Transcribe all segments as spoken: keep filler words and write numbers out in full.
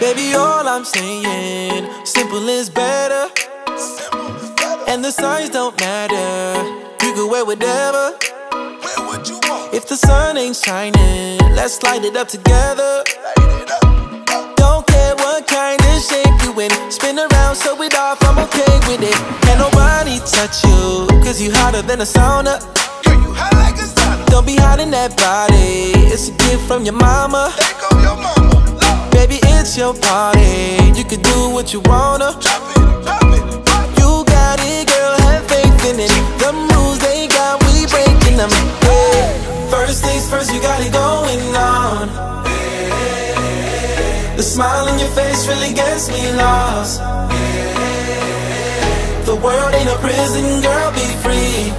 Baby, all I'm saying, simple is better. And the signs don't matter. You can wear whatever. If the sun ain't shining, let's light it up together. Don't care what kind of shape you in, spin around, show it off, I'm okay with it. Can't nobody touch you, cause you hotter than a sauna. Girl, you hot like a sauna. Don't be hiding that body, it's a gift from your mama. There go your mama. Love. Baby, it's your party, you can do what you wanna. Drop it, drop it, drop it. You got it, girl, have faith in it. The moves they got, we breaking them. Yeah. First things first, you got it going on. The smile on your face really gets me lost. The world ain't a prison, girl, be free.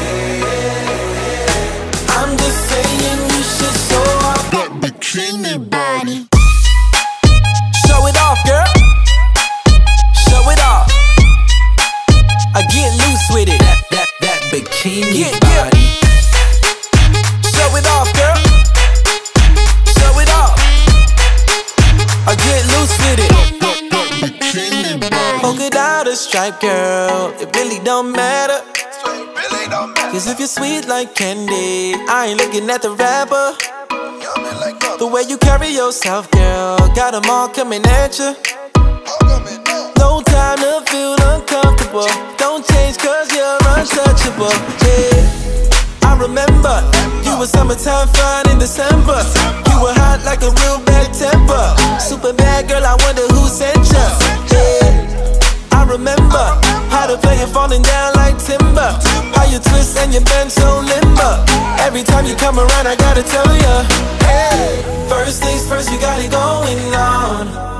I'm just saying you should show off that bikini body. Show it off, girl. Show it off. I get loose with it. That, that, that bikini yeah, body. Yeah. Show it off, girl. Show it off. I get loose with it. Polka dot or stripe, girl, it really don't matter. So it really don't matter. Cause if you're sweet like candy, I ain't looking at the rapper. Yummy like gum. The way you carry yourself, girl, got them all coming at you. No time to feel uncomfortable. Don't change cause you're untouchable. Yeah, I remember you were summertime fine in December. You were hot like a real bad temper. Super bad girl, I wonder who sent you. Yeah, I remember how to play it falling down like timber. How you twist and you bend so limber. Every time you come around, I gotta tell you, hey, first things first, you got it going on.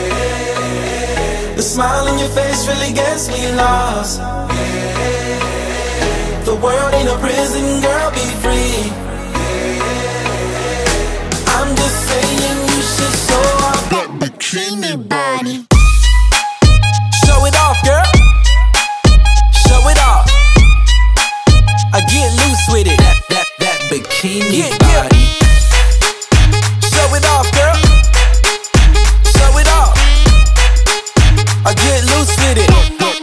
The smile on your face really gets me lost. The world ain't a prison, girl, be free. I'm just saying you should show off that bikini body. Show it off, girl. Show it off. I get loose with it. That, that, that bikini yeah, body. Yeah. Show it off, girl. Show it off. I get loose with it.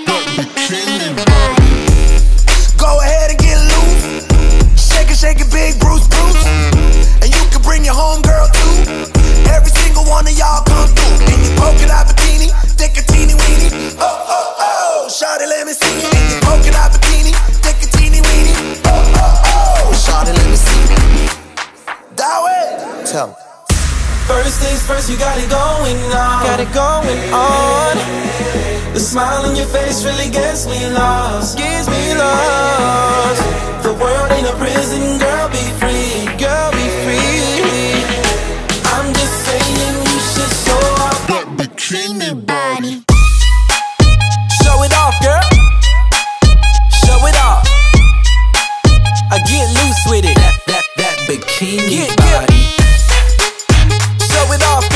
Go ahead and get loose. Shake it, shake it, big Bruce, Bruce. And you can bring your homegirl too. Every single one of y'all come through. In your polka dot bikini, thick a teeny weeny. Oh, oh, oh, shawty, let me see. In your polka dot bikini, thick a teeny weeny. Oh, oh, oh, shawty, let me see. That way. Tell me. First things first, you got it going on. Got it going on. The smile on your face really gets me lost. Gets me lost. The world ain't a prison, girl, be free. Girl, be free. I'm just saying you should show off that bikini body. Show it off, girl. Show it off. I get loose with it. That, that, that bikini yeah, body. Yeah. Show it off,